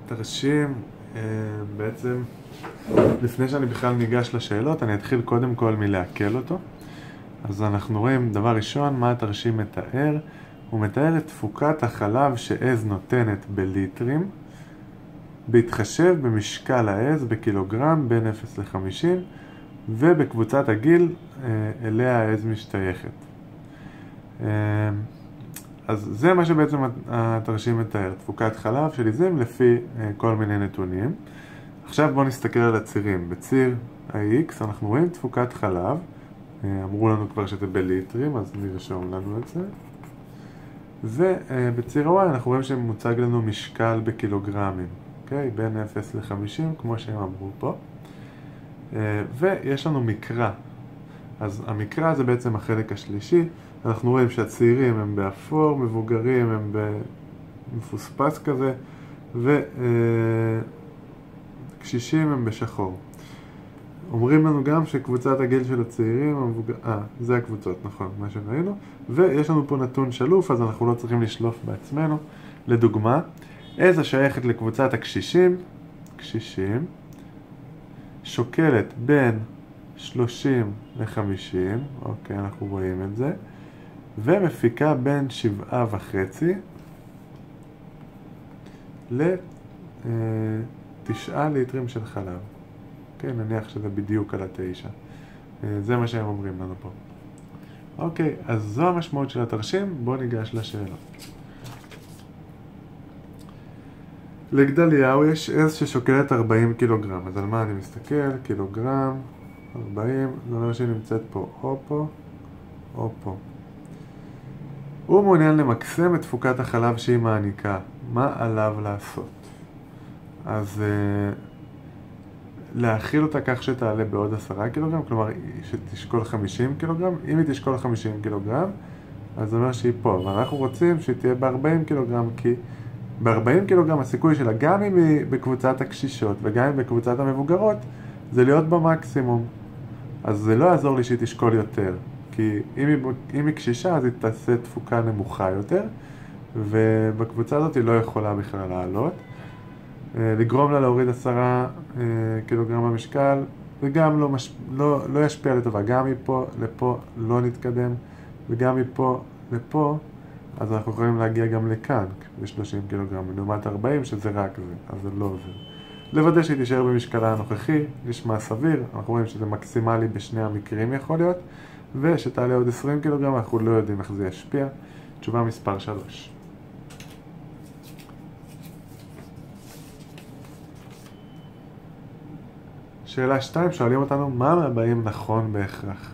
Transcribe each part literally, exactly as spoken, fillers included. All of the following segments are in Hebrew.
תרשים, בעצם לפני שאני בכלל ניגש לשאלות, אני אתחיל קודם כל מלהקל אותו. אז אנחנו רואים, דבר ראשון, מה התרשים מתאר? הוא מתאר את תפוקת החלב שעז נותנת בליטרים, בהתחשב במשקל העז בקילוגרם בין אפס לחמישים, ובקבוצת הגיל אליה העז משתייכת. אז זה מה שבעצם התרשים מתאר, תפוקת חלב של עיזים לפי כל מיני נתונים. עכשיו בואו נסתכל על הצירים. בציר ה-X אנחנו רואים תפוקת חלב, אמרו לנו כבר שזה בליטרים, אז נרשום לנו את זה. ובציר ה-Y אנחנו רואים שמוצג לנו משקל בקילוגרמים, אוקיי? בין אפס ל-חמישים, כמו שהם אמרו פה. ויש לנו מקרא. אז המקרא זה בעצם החלק השלישי. אנחנו רואים שהצעירים הם באפור, מבוגרים הם במפוספס כזה, וקשישים הם בשחור. אומרים לנו גם שקבוצת הגיל של הצעירים, המבוגר... אה, זה הקבוצות, נכון, מה שראינו. ויש לנו פה נתון שלוף, אז אנחנו לא צריכים לשלוף בעצמנו. לדוגמה, עז השייכת לקבוצת הקשישים, קשישים, שוקלת בין שלושים ל-חמישים, אוקיי, אנחנו רואים את זה, ומפיקה בין שבעה וחצי לתשעה ליטרים של חלב. אוקיי, נניח שזה בדיוק על התשע. זה מה שהם אומרים לנו פה. אוקיי, אז זו המשמעות של התרשים, בואו ניגש לשאלות. לגדליהו יש עז ששוקלת ארבעים קילוגרם, אז על מה אני מסתכל? קילוגרם, ארבעים, זה אומר שהיא נמצאת פה או פה או פה. הוא מעוניין למקסם את תפוקת החלב שהיא מעניקה. מה עליו לעשות? אז uh, להאכיל אותה כך שתעלה בעוד עשרה קילוגרם, כלומר שתשקול חמישים קילוגרם. אם היא תשקול חמישים קילוגרם, אז זה אומר שהיא פה, ואנחנו רוצים שהיא תהיה ב-ארבעים קילוגרם, כי ב-ארבעים קילוגרם הסיכוי שלה, גם אם היא בקבוצת הקשישות וגם אם בקבוצת המבוגרות, זה להיות במקסימום. אז זה לא יעזור לי שהיא תשקול יותר, כי אם היא, אם היא קשישה אז היא תעשה תפוקה נמוכה יותר, ובקבוצה הזאת היא לא יכולה בכלל לעלות. לגרום לה להוריד עשרה קילוגרם במשקל, וגם לא, מש... לא, לא ישפיע לטובה. גם מפה לפה לא נתקדם, וגם מפה לפה, אז אנחנו יכולים להגיע גם לכאן, ב-שלושים קילוגרם, לעומת ארבעים, שזה רק זה, אז זה לא עובר. לוודא שהיא תישאר במשקלה הנוכחי, נשמע סביר, אנחנו רואים שזה מקסימלי בשני המקרים יכול להיות, ושתעלה עוד עשרים קילוגרם, אנחנו לא יודעים איך זה ישפיע. תשובה מספר שלוש. שאלה שתיים, שואלים אותנו, מה מהבאים נכון בהכרח?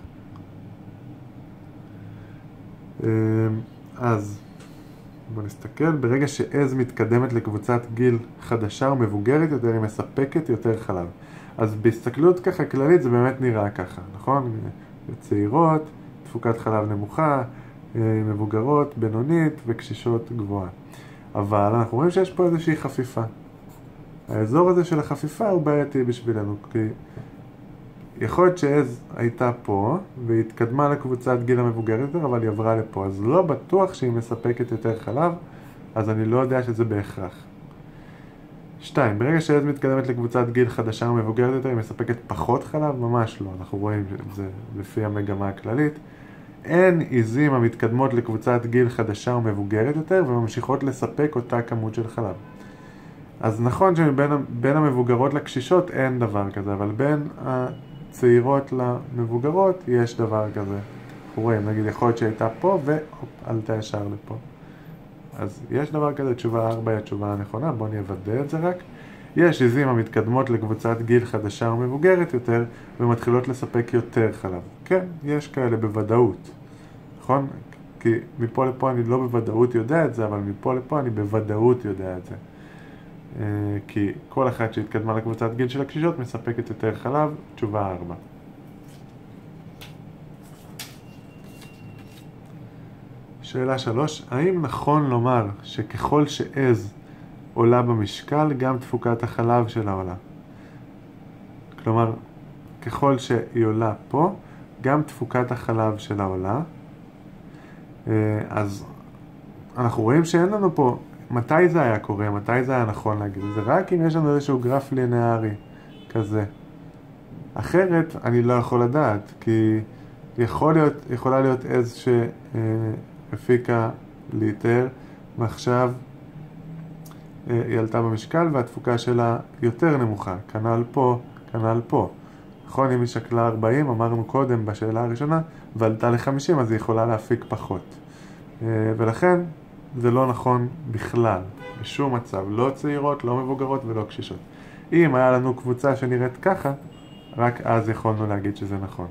אז בואו נסתכל, ברגע שעז מתקדמת לקבוצת גיל חדשה ומבוגרת יותר, היא מספקת יותר חלב. אז בהסתכלות ככה כללית זה באמת נראה ככה, נכון? צעירות, תפוקת חלב נמוכה, מבוגרות, בינונית וקשישות גבוהה. אבל אנחנו רואים שיש פה איזושהי חפיפה. האזור הזה של החפיפה הוא בעייתי בשבילנו, כי יכול להיות שעז הייתה פה והיא התקדמה לקבוצת גיל המבוגרת יותר, אבל היא עברה לפה, אז לא בטוח שהיא מספקת יותר חלב, אז אני לא יודע שזה בהכרח. שתיים, ברגע שעז מתקדמת לקבוצת גיל חדשה ומבוגרת יותר, היא מספקת פחות חלב? ממש לא, אנחנו רואים שזה לפי המגמה הכללית. אין עיזים המתקדמות לקבוצת גיל חדשה ומבוגרת יותר וממשיכות לספק אותה כמות של חלב. אז נכון שבין בין המבוגרות לקשישות אין דבר כזה, אבל בין הצעירות למבוגרות יש דבר כזה. אנחנו רואים, נגיד יכול להיות שהייתה פה ועלתה ישר לפה. אז יש דבר כזה, תשובה ארבע היא התשובה הנכונה, בואו נוודא את זה רק. יש עיזים המתקדמות לקבוצת גיל חדשה ומבוגרת יותר ומתחילות לספק יותר חלב. כן, יש כאלה בוודאות, נכון? כי מפה לפה אני לא בוודאות יודע את זה, אבל מפה לפה אני בוודאות יודע את זה. כי כל אחת שהתקדמה לקבוצת גיל של הקשישות מספקת יותר חלב, תשובה ארבע. שאלה שלוש, האם נכון לומר שככל שעז עולה במשקל, גם תפוקת החלב שלה עולה? כלומר, ככל שהיא עולה פה, גם תפוקת החלב שלה עולה. אז אנחנו רואים שאין לנו פה מתי זה היה קורה? מתי זה היה נכון להגיד? זה רק אם יש לנו איזשהו גרף לינארי כזה. אחרת אני לא יכול לדעת, כי יכול להיות, יכולה להיות עז שהפיקה ליטר, ועכשיו היא עלתה במשקל והתפוקה שלה יותר נמוכה, כנ"ל פה, כנ"ל פה. נכון, אם היא שקלה ארבעים, אמרנו קודם בשאלה הראשונה, ועלתה ל-חמישים, אז היא יכולה להפיק פחות. ולכן זה לא נכון בכלל, בשום מצב, לא צעירות, לא מבוגרות ולא קשישות. אם היה לנו קבוצה שנראית ככה, רק אז יכולנו להגיד שזה נכון.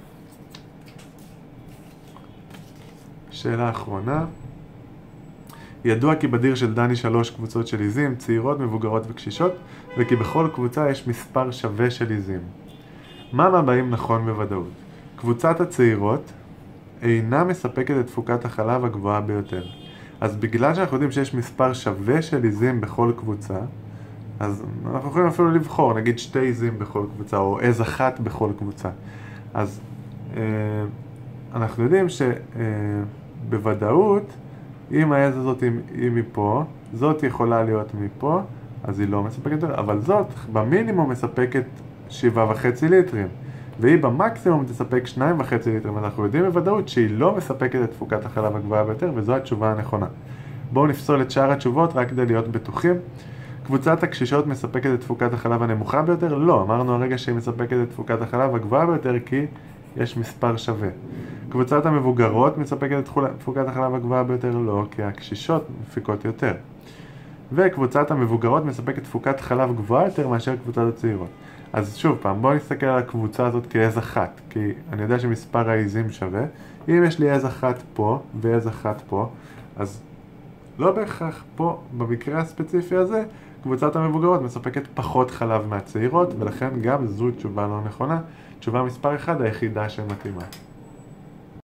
שאלה אחרונה. ידוע כי בדיר של דני שלוש קבוצות של עיזים, צעירות, מבוגרות וקשישות, וכי בכל קבוצה יש מספר שווה של עיזים. מה מהבאים נכון בוודאות? קבוצת הצעירות אינה מספקת את תפוקת החלב הגבוהה ביותר. אז בגלל שאנחנו יודעים שיש מספר שווה של עיזים בכל קבוצה, אז אנחנו יכולים אפילו לבחור, נגיד שתי עיזים בכל קבוצה, או עז אחת בכל קבוצה. אז אה, אנחנו יודעים שבוודאות, אה, אם העז הזאת היא מפה, זאת יכולה להיות מפה, אז היא לא מספקת יותר, אבל זאת במינימום מספקת שבעה וחצי ליטרים, והיא במקסימום תספק שניים וחצי ליטרים. אנחנו יודעים בוודאות שהיא לא מספקת את תפוקת החלב הגבוהה ביותר, וזו התשובה הנכונה. בואו נפסול את שאר התשובות רק כדי להיות בטוחים. קבוצת הקשישות מספקת את תפוקת החלב הנמוכה ביותר? לא, אמרנו הרגע שהיא מספקת את תפוקת החלב הגבוהה ביותר כי יש מספר שווה. קבוצת המבוגרות מספקת את תפוקת החלב הגבוהה ביותר? לא, כי הקשישות מפיקות יותר. וקבוצת המבוגרות מספקת תפוקת חלב גבוהה יותר מאשר קבוצת הצעירות. אז שוב פעם, בואו נסתכל על הקבוצה הזאת כעז אחת, כי אני יודע שמספר העיזים שווה. אם יש לי עז אחת פה ועז אחת פה, אז לא בהכרח פה, במקרה הספציפי הזה, קבוצת המבוגרות מספקת פחות חלב מהצעירות, ולכן גם זו תשובה לא נכונה. תשובה מספר אחד היחידה שמתאימה.